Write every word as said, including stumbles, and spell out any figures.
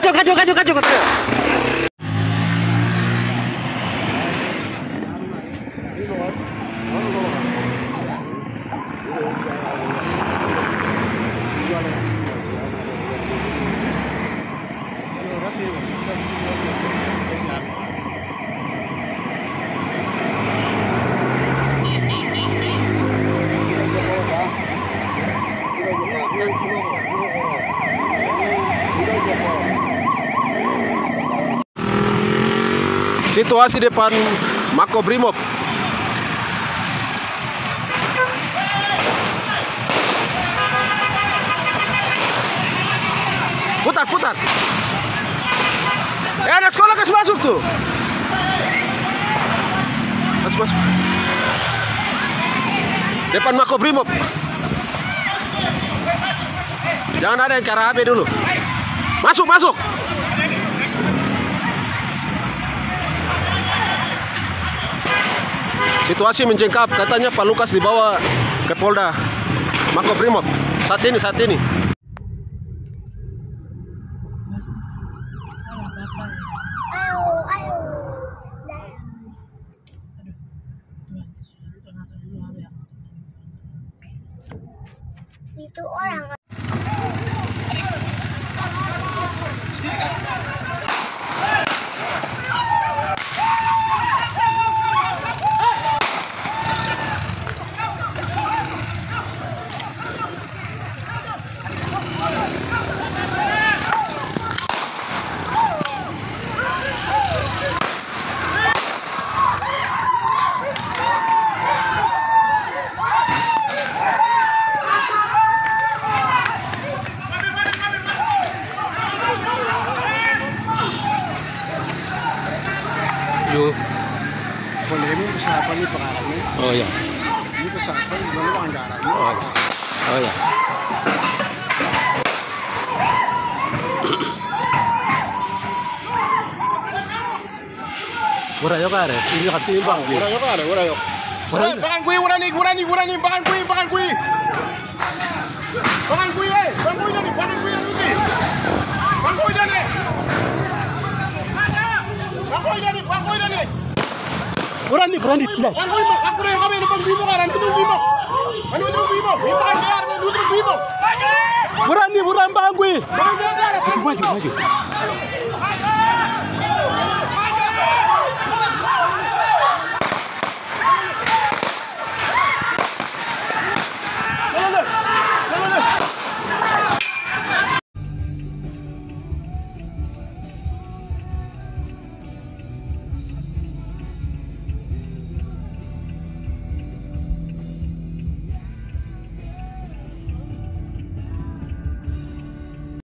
kacau, kacau, kacau, kacau, kacau. Situasi depan Makobrimob. Putar, putar. Eh, anak sekolah kasih masuk tuh. Kasih masuk. Depan Makobrimob. Jangan ada yang cara H B dulu. Masuk, masuk. Situasi mencengkap, katanya Pak Lukas dibawa ke Polda Makobrimob. Saat ini, saat ini. Itu orang. Yo. Boleh ini usaha nih pengarangnya. Oh ya. Ini usaha gimana anggarannya? Oh, oh ya. Ura yo kare, ini kan timbang. Ura yo kare, ura yo. Pangan kui, ura nih, ura nih, ura nih, pangan kui, pangan kui. Pangan kui eh, pangan kui jadi, pangan kui yang ini. Pangan kui jadi. Pangan kui jadi, pangan kui jadi. Ura nih, ura nih. Pangan kui, aku nih kami di pangan kui kan, itu kui. Anu itu kui, itu kan biar itu kui. Ura nih, ura pangan kui. Maju, maju, maju.